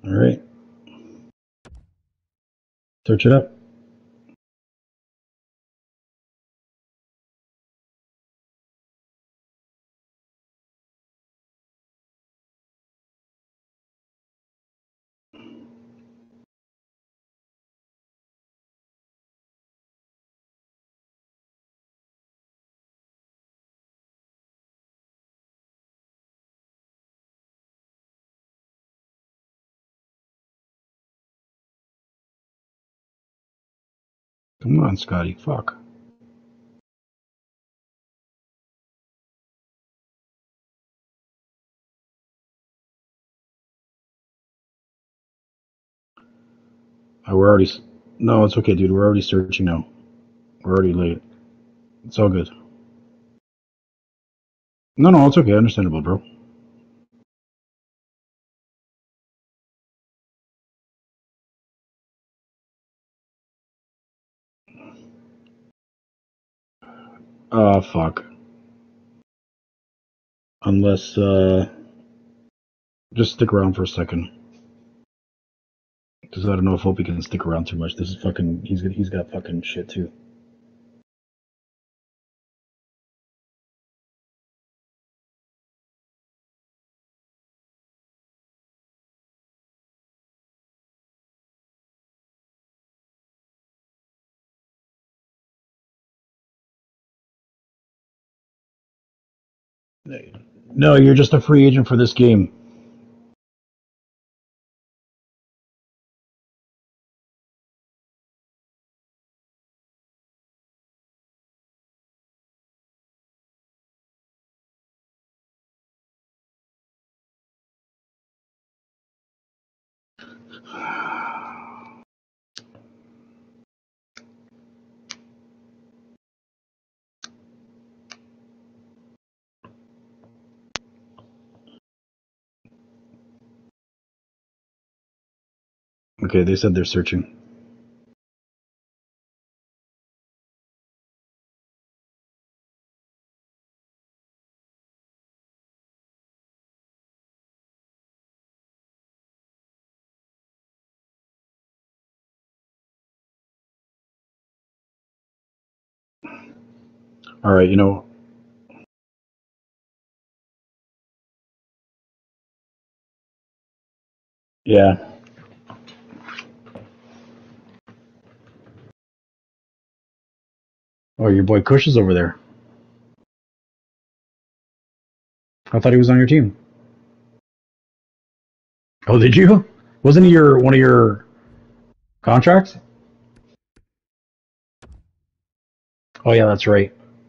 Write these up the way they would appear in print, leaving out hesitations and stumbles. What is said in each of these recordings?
All right. Search it up. Come on, Scotty. Fuck. We're already. No, it's okay, dude. We're already searching now. We're already late. It's all good. No, it's okay. Understandable, bro. Fuck. Unless, just stick around for a second. Because I don't know if Opie can stick around too much. This is fucking. He's got fucking shit too. No, you're just a free agent for this game. Okay, they said they're searching. All right, yeah. Oh, your boy Kush is over there. I thought he was on your team. Oh, did you? Wasn't he your one of your contracts? Oh yeah, that's right.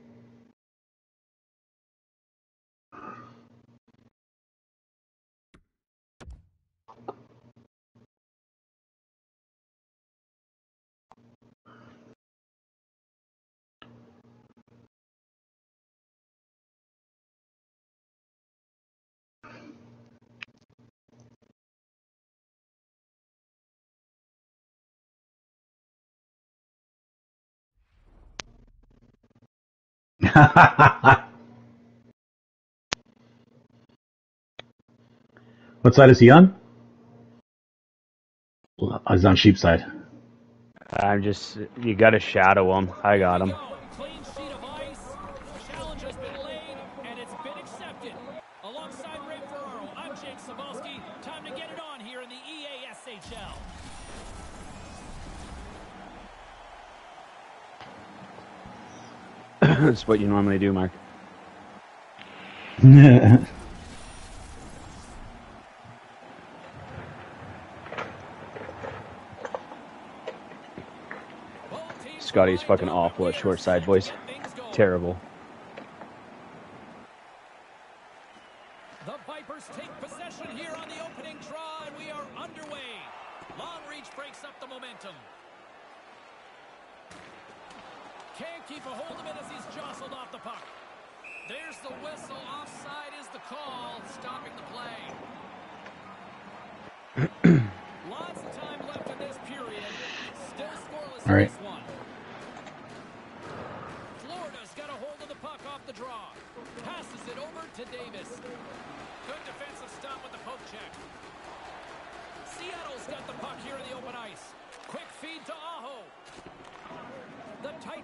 What side is he on? He's on sheep side. I'm just, you got to shadow him. I got him. Clean sheet of ice. Challenge has been laid, and it's been accepted. Alongside Ray Ferraro, I'm Jake Sabalski. Time to get it on here in the EASHL. That's what you normally do, Mark. Scotty's fucking awful at short side, boys. Terrible. The Vipers take possession here on the opening draw, and we are underway. Long reach breaks up the momentum. Can't keep a hold of it as he's jostled off the puck. There's the whistle. Offside is the call, stopping the play. Lots of time left in this period. Still scoreless All in right. this one. Florida's got a hold of the puck off the draw. Passes it over to Davis. Good defensive stop with the poke check. See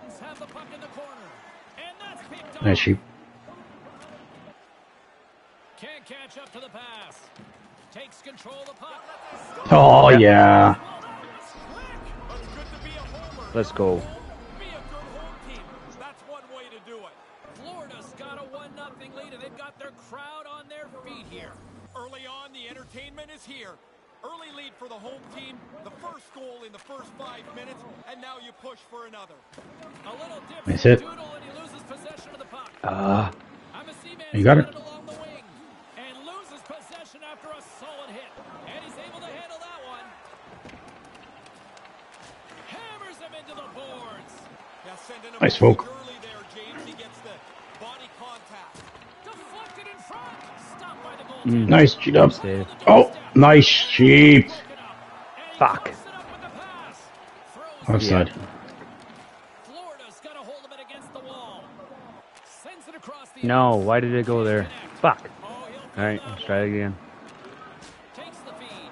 Titans have the puck in the corner. And that's picked up. Nice sheep. Can't catch up to the pass. Takes control of the puck. Oh, yeah. Well, that was quick. It's good to be a homer. Let's go. Be a good home team. That's one way to do it. Florida's got a 1-0 lead, and they've got their crowd on their feet here. Early on, the entertainment is here. Early lead for the home team, the first goal in the first 5 minutes, and now you push for another. A little dip Nice from hit. Doodle, and he loses possession of the puck. I'm a Seaman You got it. along the wing and loses possession after a solid hit. And he's able to handle that one. Hammers him into the boards. Yeah, sending him Nice a poke. early there, James. He gets the body contact. Deflected in front. Stopped by the goaltender. Nice G-dub. Save. Oh, nice sheep. Fuck. Offside. Florida's got a hold of it against the wall. Sends it across the No, ice. why did it go there? Fuck. Oh, he'll All right, come let's up. try it again. Takes the feed.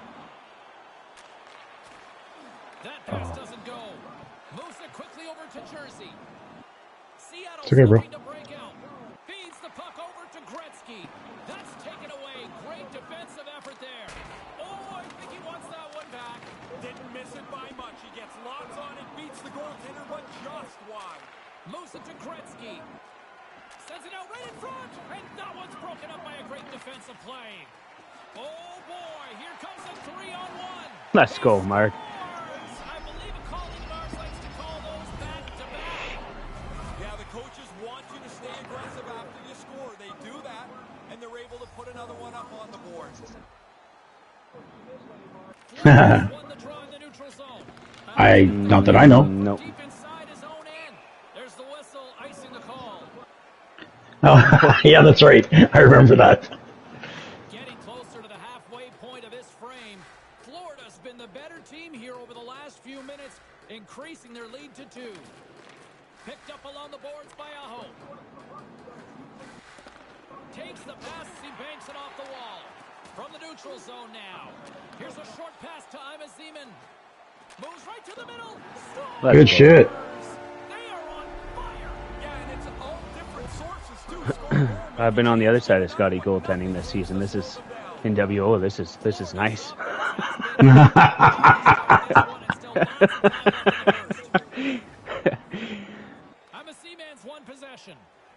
That pass doesn't go. Moves it quickly over to Jersey. Seattle's It's okay, bro. looking to break out. Feeds the puck over to Gretzky. That's taken away. Great defensive effort there. Oh, I think he wants that one back. Didn't miss it by much. He gets lots on it, beats the goaltender, but just wide. Moves it to Gretzky. Sends it out right in front. And that one's broken up by a great defensive play. Oh, boy. Here comes a 3-on-1. Let's go, Mark. I believe a colleague of ours likes to call those back-to-back. Yeah, the coaches want you to stay aggressive after you score. They do that, and they're able to put another one up on the board. Florida's won the draw in the neutral zone. Not that I know. Nope. Deep inside his own end. There's the whistle icing the call. Oh, yeah, that's right. I remember that. Getting closer to the halfway point of this frame. Florida's been the better team here over the last few minutes, increasing their lead to 2. Picked up along the boards by Aho. Takes the pass as he banks it off the wall. From the neutral zone now. Here's a short pass to Ima Zeman. Moves right to the middle. Scores! Let's Good go. shit. They are on fire. Yeah, and it's all different sources, too. Score goal I've been on the other side of Scotty goaltending this season. This is in WO. This is nice. I'm a Seaman's one possession.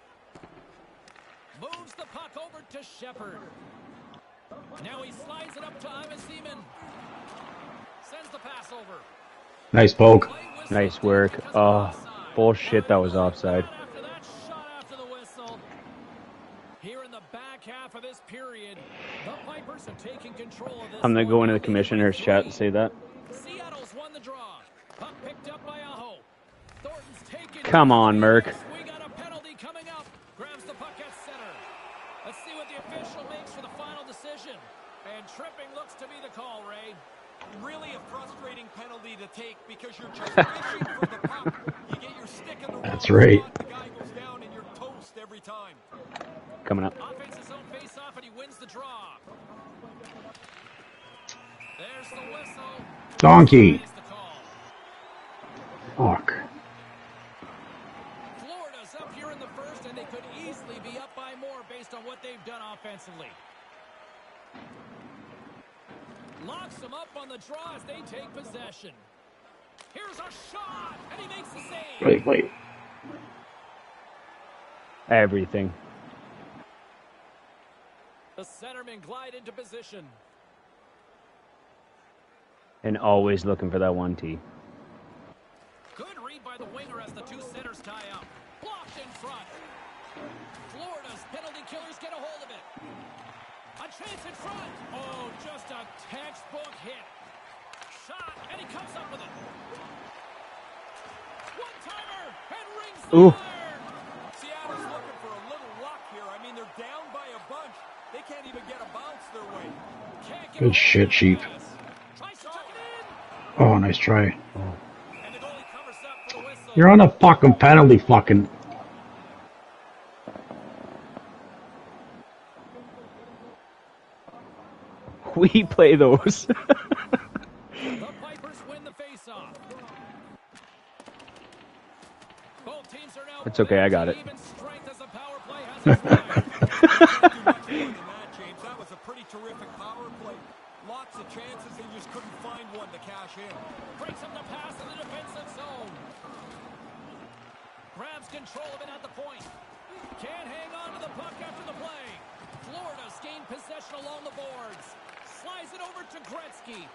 Moves the puck over to Shepard. Now he slides it up to Ima Zeman. Sends the pass over. Nice poke. Play whistle Nice work. because of Oh, offside. bullshit. That was offside. After that shot after the whistle. Here in the back half of this period, the Vipers are taking control of this. I'm gonna go one. into the commissioner's chat and say that. Seattle's won the draw. Puck picked up by Aho. Thornton's taken. Come on, Merc. We got a penalty coming up. Grabs the puck at center. Let's see what the official makes for the final decision. And tripping looks to be the call, Ray. Really a frustrating penalty to take because you're just fishing for the puck. You get your stick in the wrong That's right. spot, the guy goes down and you're toast every time. Coming up. Offense his own face-off, and he wins the draw. There's the whistle. Donkey. Is the call. Fuck. Florida's up here in the first, and they could easily be up by more based on what they've done offensively. Locks them up on the draw as they take possession. Here's a shot, and he makes the save. Wait. Everything. The centermen glide into position. And always looking for that 1T. Good read by the winger as the two centers tie up. Blocked in front. Florida's penalty killers get a hold of it. A chance in front. Oh, just a textbook hit. Shot, and he comes up with it. One-timer, and rings the Ooh. iron. Seattle's looking for a little luck here. I mean, they're down by a bunch. They can't even get a bounce their way. Can't get Good away shit, from the Sheep. pass. Tries to tuck it in, Oh, nice try. and the goalie covers up for the whistle. You're on a fucking penalty fucking. We play those. The Vipers win the faceoff. Both teams are now It's okay, I got it. even strength as the power play has expired. Can't do much more than that, James. That was a pretty terrific power play. Lots of chances, they just couldn't find one to cash in. Breaks up the pass in the defensive zone. Grabs control of it at the point. Can't hang on to the puck after the play. Florida's gained possession along the boards. Slides it over to Gretzky.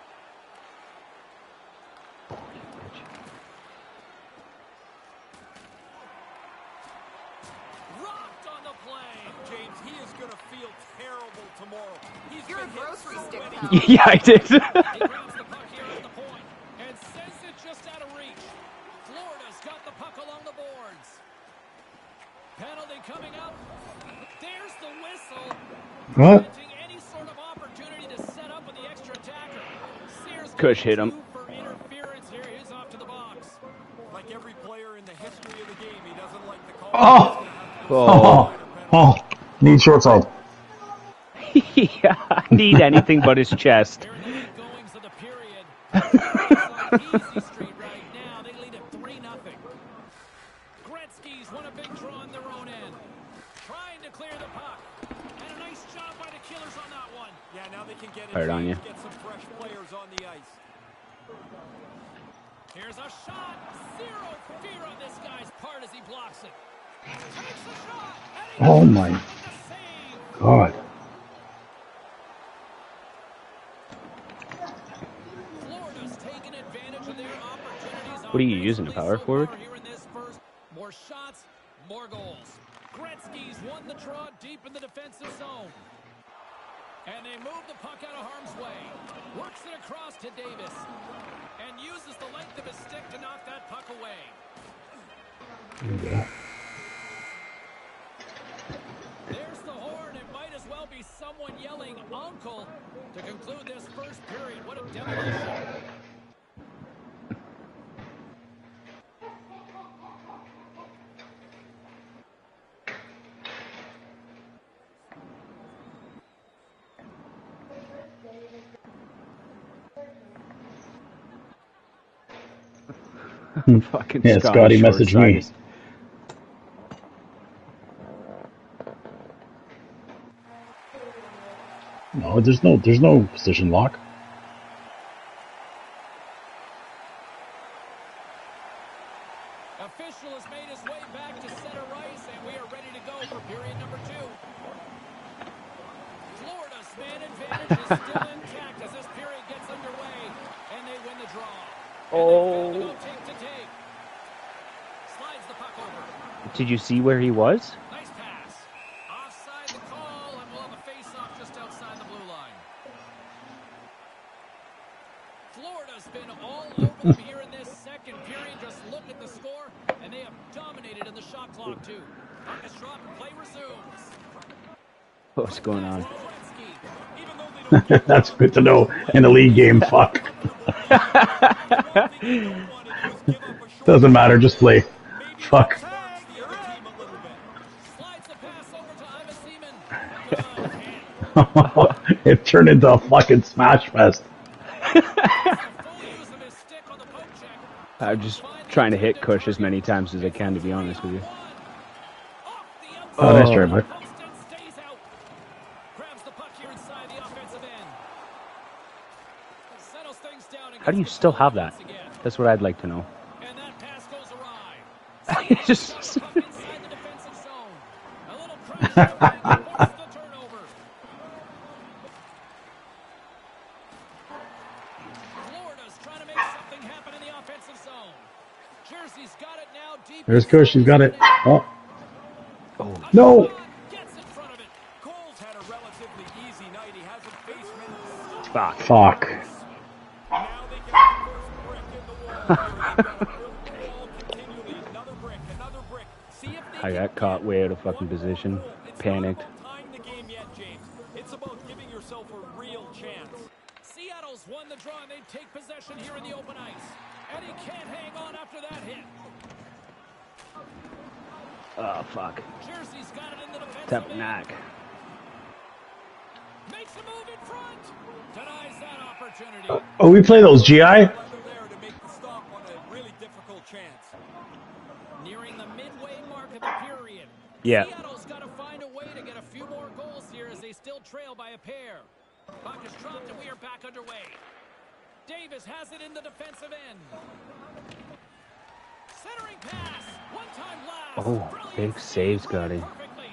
Rocked on the play. James, he is going to feel terrible tomorrow. You're a grocery stick, pal. Yeah, I did. He grabs the puck here at the point and sends it just out of reach. Florida's got the puck along the boards. Penalty coming up. There's the whistle. What? Preventing any sort of opportunity to set up with the extra attacker. Sears Kush hit him. due for interference here. He's off to the box. Like every player in the history of the game, he doesn't like the call. Oh! Oh. Oh! Need short side. Yeah, need anything but his chest. They're in the late goings of the period. On easy street right now. They lead at 3-0. Gretzky's won a big draw on their own end. Trying to clear the puck. And a nice job by the Killers on that one. Yeah, now they can get Hard on you. get some fresh players on the ice. Here's a shot. Zero fear on this guy's part as he blocks it. Takes the shot. And he Oh gets my it with the save. God. Florida's taken advantage of their opportunities. What are you using, a offensively power so forward? far here in this first. More shots, more goals. Gretzky's won the draw deep in the defensive zone. And they move the puck out of harm's way. Works it across to Davis. And uses the length of his stick to knock that puck away. There's the horn. It might as well be someone yelling "Uncle" to conclude this first period. What a demolition. Fucking Yeah, Scotty messaged me. short-sized. No, there's no position lock. Official has made his way back to center ice, and we are ready to go for period number 2. Florida's man advantage is still intact as this period gets underway, and they win the draw. And they've got to go take to take. Slides the puck over. Did you see where he was? Nice pass. Offside the call, and we'll have a face-off just outside the blue line. Florida's been all over them here in this second period. Just look at the score, and they have dominated in the shot clock, too. Puck is dropped, and play resumes. What's going on? Gretzky. Even though they don't get That's good to know in a league game. Fuck. Doesn't matter. Just play. Fuck. slides the pass over to Ivan Seaman. It turned into a fucking smash fest. Full use of his stick on the poke check. I'm just trying to hit Kush as many times as I can, to be honest with you. Off the outside. Oh, nice try, bud. Poston stays out. Grabs the puck here inside the offensive end. Settles things down and How do you gets the still ball have that? once again. That's what I'd like to know. And that pass goes awry. It's just Puck inside the defensive zone. A little pressure and force the turnover. Florida's trying to make something happen in the offensive zone. Jersey's got it now deep. There's Kush. He's got it. Oh. oh, No. Gets in front of it. Cole's had a relatively easy night. He hasn't faced many. fuck. Fuck. Now they get the first brick in the wall. They've got to build the wall continually. Another brick. See if they I got caught way out of fucking position. It's Panicked. not about tying the game yet, James. It's about giving yourself a real chance. Seattle's won the draw and they take possession here in the open ice. And he can't hang on after that hit. Oh, fuck. Jersey's got it in the defensive Tap end. knack. Makes a move in front. Denies that opportunity. Oh, we play those GI? Leather there to make the stop on a really difficult chance. Nearing the Yeah. Seattle's got to find a way to get a few more goals here as they still trail by a pair. Puck is dropped and we are back underway. Davis has it in the defensive end. Centering pass. One-time blast. Oh, Brilliant big save, played Scotty. perfectly.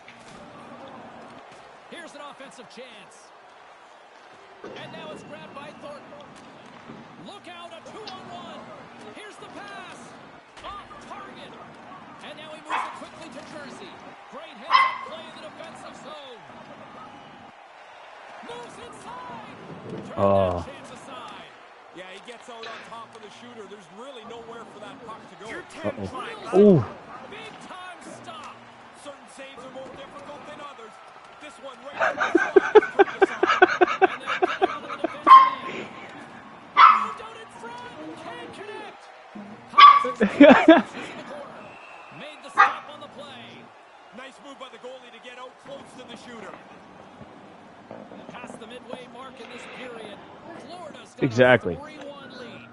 Here's an offensive chance. And now it's grabbed by Thornton. Look out, a 2-on-1. Here's the pass. Off target. And now he moves it quickly to Jersey. Great heads-up play in the defensive zone. Moves inside. Turn Oh. that chance aside. Yeah, he gets out on top of the shooter. There's really nowhere for that puck to go. Ooh. Big time stop. Certain saves are more difficult than others. This one right in the slot is turned aside. And they get it onto the defensive end. Moved out in front. Can't connect. Thomas is in the corner. Made the stop on the play. Nice move by the goalie to get out close to the shooter. Past the midway mark in this period. Florida's got Exactly. a 3-1 lead.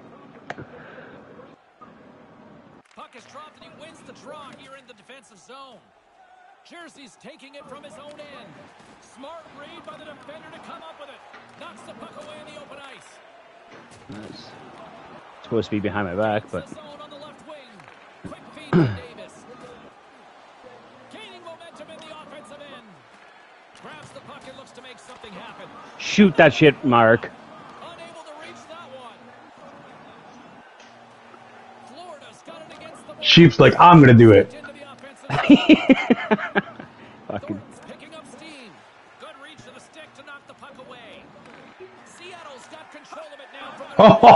Puck is dropped and he wins the draw here in the defensive zone. Jersey's taking it from his own end. Smart read by the defender to come up with it. Knocks the puck away in the open ice. Nice. Supposed to be behind my back, but The zone on the left wing. Quick feed to Davis. Gaining momentum in the offensive end. Grabs the puck and looks to make something happen. shoot that shit, Mark. Unable to reach that one. Florida's got it against the Sheep's like, I'm gonna do it. into the offensive zone. Fucking. Thornton's picking up steam. Good reach to the stick to knock the puck away. Seattle's got control of it now from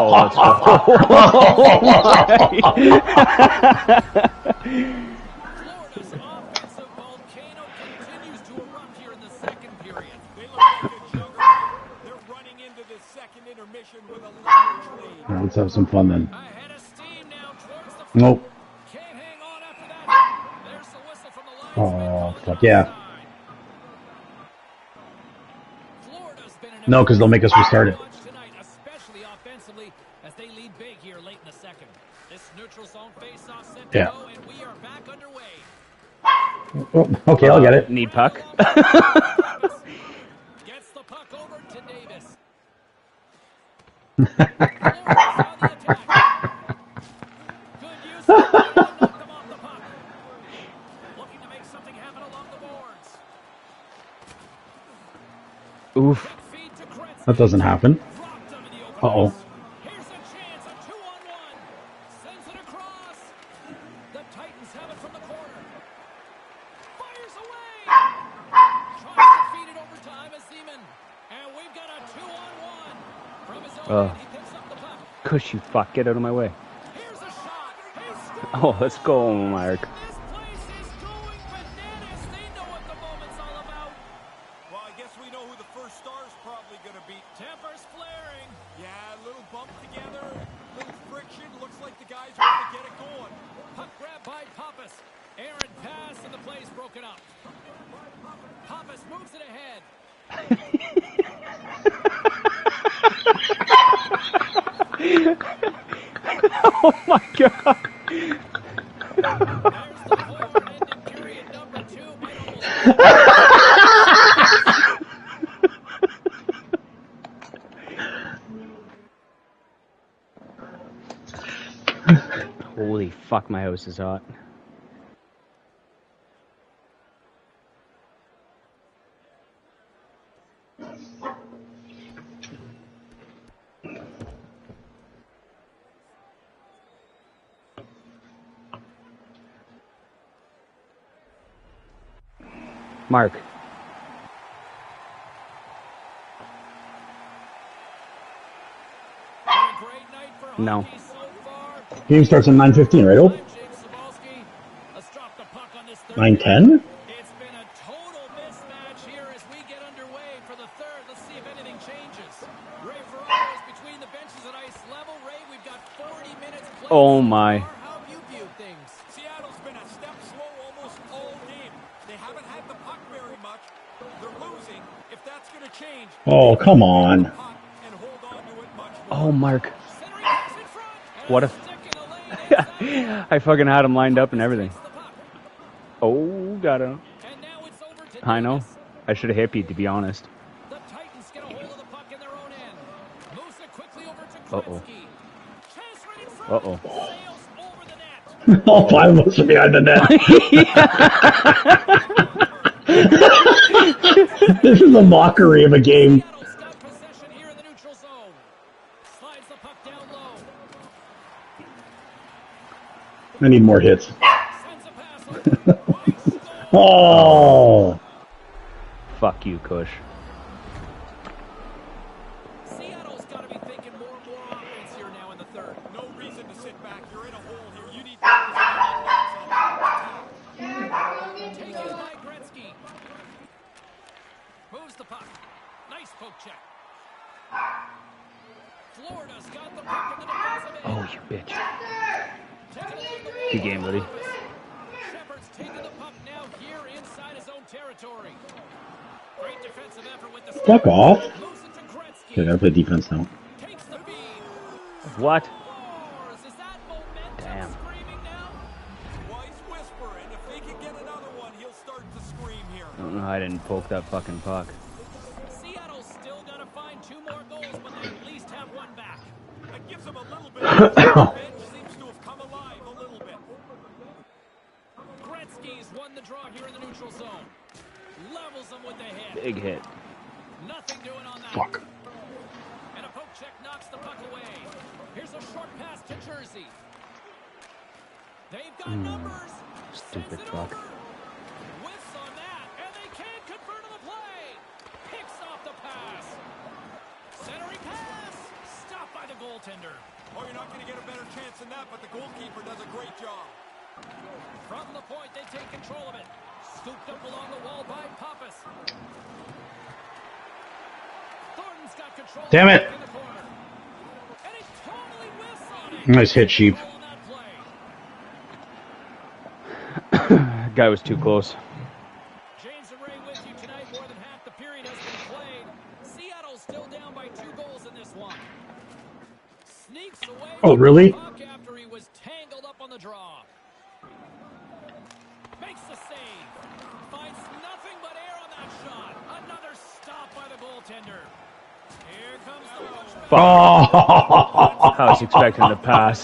Florida's offensive volcano continues to erupt here in the second period. They look like a juggernaut. They're running into this second intermission with a large lead. Alright, let's have some fun then. Ahead of steam now towards the front. Nope. Can't hang on after that. There's the whistle from the linesman. Oh, calling fuck it yeah. offside. Florida's been an No, 'cause they'll make us restart it. watch tonight, especially offensively, as they lead big here late in the second. This neutral zone face-off set to Yeah. go, and we are back underway. Oh, okay, I'll get it. Need puck. Gets the puck over to Davis. Florida's on the attack. Good use of the play to knock them off the puck. Looking to make something happen along the boards. Oof. Feed to Gretzky. That doesn't happen. Dropped him in the open Uh-oh. ice. Here's a chance, a 2-on-1. Sends it across. The Titans have it from the corner. Fires away. Tries to feed it over to Ivan Seaman. And we've got a 2-on-1. From his own end, he picks up the puck. Cush, you fuck. Get out of my way. Here's a shot. He scores. Oh, let's go, Mark. This place is going bananas. They know what the moment's all about. Well, I guess we know who the first star's probably going to be. Tempers flaring. Yeah, a little bump together, little friction. Looks like the guys are going to get it going. Puck grab by Pappas. Aaron pass and the play's broken up. Pappas moves it ahead. Oh my god. There's the horn ending period number 2. Might almost Holy fuck, my house is hot. Mark. been a great night for No. hockey so far. Game starts at 9:15, right, Ope? James Cybulski has dropped the puck on this third. 9:10? It's been a total mismatch here as we get underway for the third. Let's see if anything changes. Ray Ferraro is between the benches at ice level. Ray, we've got 40 minutes played. Oh so my. far. How have you viewed things? Seattle's been a step slow almost all game. They haven't had the puck very much. They're losing. If that's going to change, Oh, come on. puck and hold on to it much more. Oh, Mark. Centering pass in front. And What a if- stick in the lane inside. I fucking had him lined up and everything. Takes the puck. Oh, got him. And now it's over to I know. Davis. I should have hit Pete, to be honest. The Titans get a hold of the puck in their own end. Moves it quickly over to Uh-oh. Gretzky. Chance right in front. Uh-oh. Sails over the net. All 5 of us are behind the net. This is a mockery of a game. Seattle's got possession here in the neutral zone. Slides the puck down low. I need more hits. Sends a pass over. Oh, Fuck you, Kush. Seattle's got to be thinking more and more offense here now in the third. No reason to sit back. You're in a hole here. You need Taken by Gretzky. Moves the puck. Nice poke check. Florida's got the puck in the defensive end. Oh, you bitch. Taking it along the Good wall. game, buddy. Shepard's taking the puck now here inside his own territory. Great defensive effort with the fuck off. moves it to Gretzky. Okay, I gotta play defense now. Takes the feed. What? Scores. Is that momentum Damn. screaming now? Wise whisper, and if they can get another one, he'll start to scream here. I didn't poke that fucking puck. Seattle's still got to find 2 more goals, but they at least have 1 back. That gives him a little bit of the bench seems to have come alive a little bit. Gretzky's won the draw here in the neutral zone. Levels them with the hit. Big hit. Nothing doing on that. Fuck. And a poke check knocks the puck away. Here's a short pass to Jersey. They've got numbers. Stupid Sends it fuck. over. Whiffs on that, and they can't convert on the play. Picks off the pass. Centering pass. Stopped by the goaltender. Oh, you're not going to get a better chance than that, but the goalkeeper does a great job. From the point, they take control of it. Scooped up along the wall by Pappas. Thornton's got control. Damn it. In the corner. And he totally whiffs on it. Nice hit, Sheep. Goal on that play. Guy was too close. James and Ray with you tonight. More than half the period has been played. Seattle's still down by 2 goals in this one. Sneaks away. Oh, with really? the puck after he was tangled up on the draw. Makes the save. Finds nothing but air on that shot. Another stop by the goaltender. Here comes the punch. Oh, I was expecting to pass.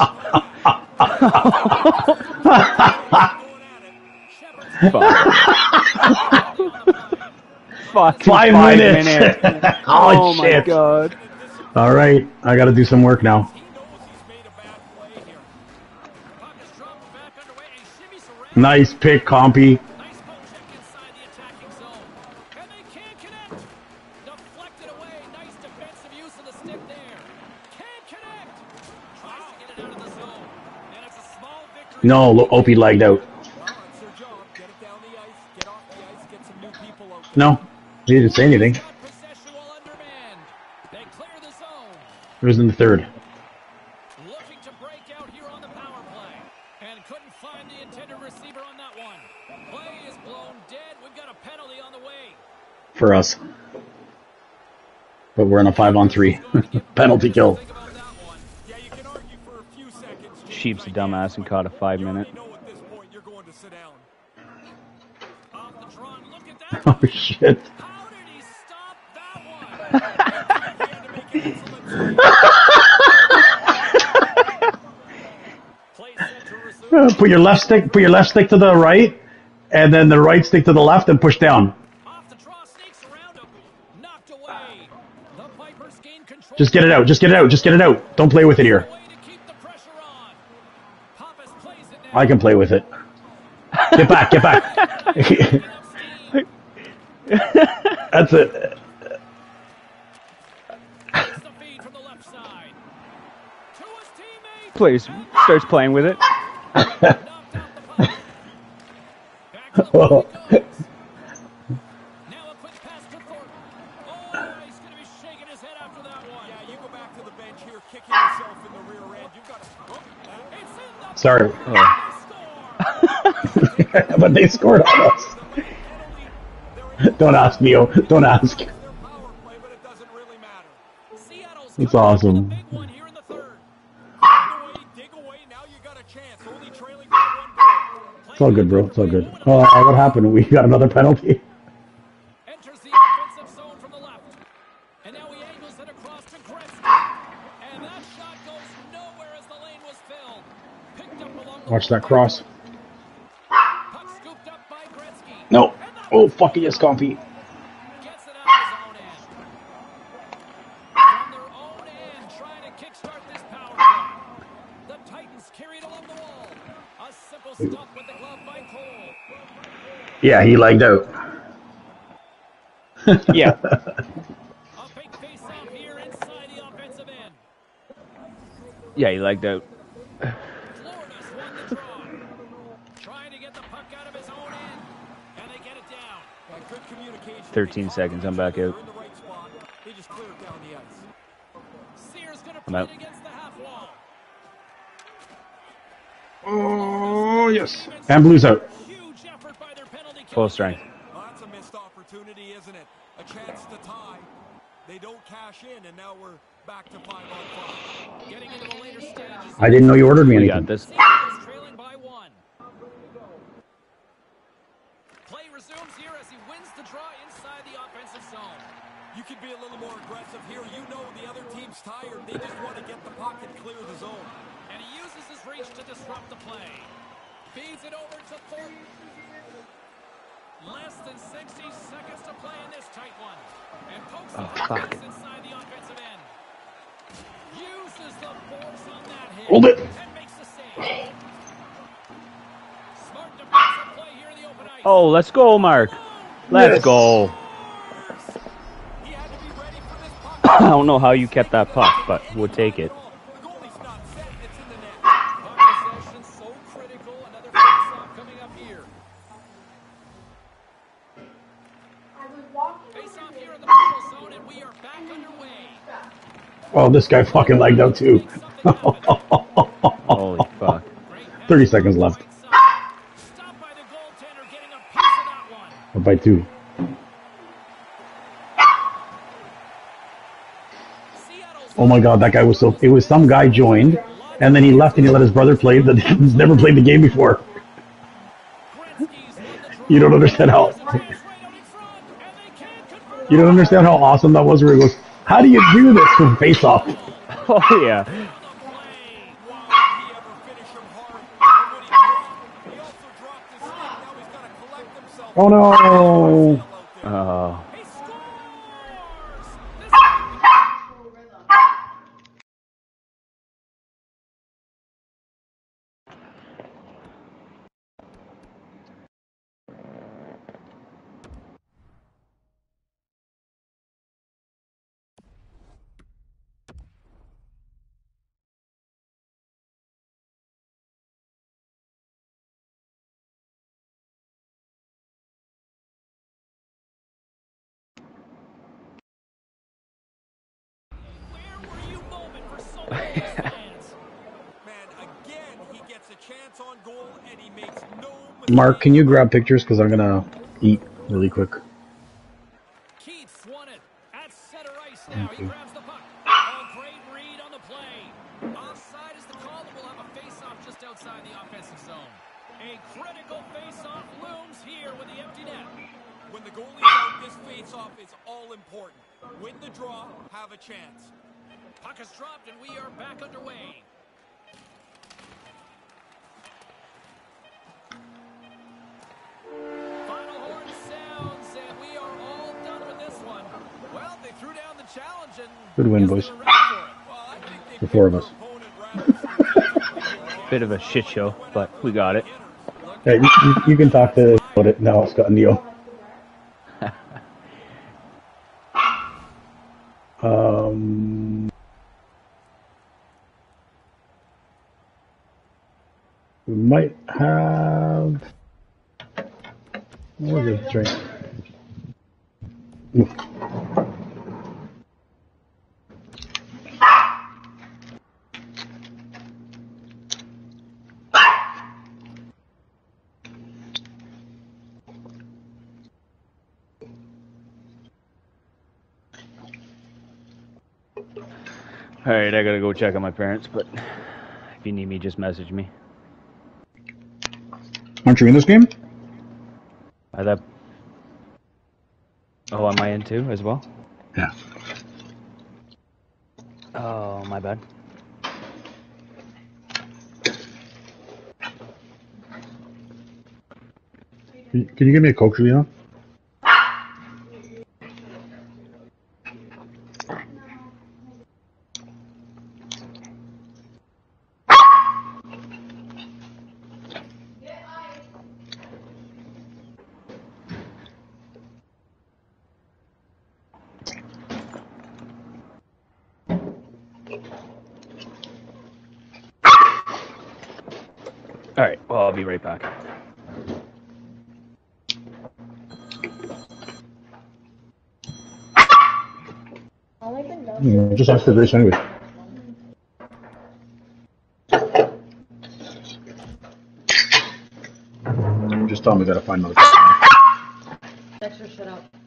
Fuck. 5 minutes. Oh Oh, my shit. god. All right, I gotta do some work now. He knows he's made a bad play here. Puck is dropped back underway and shimmies around. Nice pick, Compy. Nice poke check inside the attacking zone. And they can't connect. Deflected away. Nice defensive use of the stick there. Can't connect. Tries to get it out of the zone. And it's a small victory. No, Opie lagged out. Well, it's their job. Get it down the ice, get off the ice, get some new people out there. No, he didn't say anything. Got possession while undermanned. They clear the zone. It was in the third. Looking to break out here on the power play. And couldn't find the intended receiver on that one. Play is blown dead. We've got a penalty on the way. For us. But we're in a 5-on-3. Penalty kill. Think about that one. Yeah, you can argue for a few seconds. James, Sheep's a I dumbass and caught a 5-minute. You already know at this point you're going to sit down. Off the draw, and look at that. Oh, shit. How did he stop that one? He had to make an excellent save. Play set to resume. Put your left stick to the right, and then the right stick to the left, and push down. Off the draw, sneaks around him. Knocked away. The Vipers gain control. Just get it out. Just get it out. Just get it out. Don't play with it here. Way to keep the pressure on. Pappas plays it now. I can play with it. Get back. Get back. That's it. Takes the feed from the left side. To his teammate. Plays, starts playing with it. Knocked out the puck. Back to the point he goes. Now a quick pass to Thornton. Oh, he's going to be shaking his head after that one. Yeah, you go back to the bench here, kicking yourself in the rear end. You've got to. It's in the Sorry. score. But they scored on us. Don't ask, Neo. Don't ask. Their power play, but it doesn't really matter. Seattle's It's coming up with a awesome. big one here in the third. Dig away now you got a chance, only trailing by 1 goal. It's all good, bro. It's all good. Oh, what happened? We got another penalty. Enters the offensive zone from the left. And now he angles it across to Gretzky. And that shot goes nowhere as the lane was filled. Picked up along the Watch that cross. puck scooped up by Gretzky. No. Oh, fuck it, yes, Compy. Gets it out of his own end. From their own end, trying to kickstart this power play. The Titans carried along the wall. A simple stop with the glove by Cole. Yeah, he lagged out. Yeah. A big face-off here inside the offensive end. Yeah, he lagged out. Florida's won the draw. Trying to get the puck out of his own end. And they get it down. Good communication. 13 seconds, I'm back out. They're in the right spot. They just clear it down the ice. Sears going to I'm play out. it against the half wall. Oh, yes. And Blue's out. Huge effort by their penalty Full kill. strength. Well, that's a missed opportunity, isn't it? A chance to tie. They don't cash in, and now we're back to 5-on-5. Getting into the later stages. I didn't know you ordered me We got anything. this. Sears is trailing by 1. Play resumes here as he wins the draw inside the offensive zone. You could be a little more aggressive here. You know the other team's tired. They just want to get the puck and clear the zone. And he uses his reach to disrupt the play. Feeds it over to Thornton. Less than 60 seconds to play in this tight one. And pokes the puck fuck. loose inside the offensive end. Uses the force on that hit. Hold it. And makes the save. Smart defensive play here in the open ice. Oh, let's go, Mark. Let's Yes. go. He had to be ready for this puck. I don't know how you kept that puck, but we'll take it. The goalie's not set. It's in the net. Puck possession so critical. Another face-off coming up here. Face-off here in the neutral zone, and we are back underway. Oh, this guy fucking lagged out too. Holy fuck. Great pass 30 seconds left. right side. Stopped by the goaltender, getting a piece of that one. Or by 2. Seattle's Oh my god, that guy was so... It was some guy joined, and then he left and he let his brother play that he's never played the game before. Gretzky's won the draw. You don't understand how... Chance right out in front, and they can't convert. You don't understand how awesome that was where he goes, how do you do this from face-off? Oh, yeah. The play. Wow, did he ever finish him hard? And when he dropped, he also dropped his stick. Now he's got to collect himself. Oh no! Oh. He scores! This where were you moment for so many fans? Man, again, he gets a chance on goal, and he makes no mistake. Mark, can you grab pictures? Because I'm gonna eat really quick. Keith's won it at center ice now. He you. grabs the puck. A great read on the play. Offside is the call, and we'll have a face-off just outside the offensive zone. A critical face-off looms here with the empty net. When the goalie's out, this face-off is all important. Win the draw, have a chance. Puck is dropped, and we are back underway. Final horn sounds, and we are all done with this one. Well, they threw down the challenge, and Good win, guess boys. they were ready for it. Well, I think they The 4 of us. opponent rather Bit of a shit show, but we got it. Yeah, you can talk to about it now, Scott and Neil. We might have... Where's the drink? Oof. Alright, I gotta go check on my parents, but If you need me, just message me. Aren't you in this game? By that. Oh, am I in too as well? Yeah. Oh, my bad. Can you give me a Coke, Juliana? All right. Well, I'll be right back. Just ask for Grace anyway. Just tell me I gotta find another. Dexter, shut up.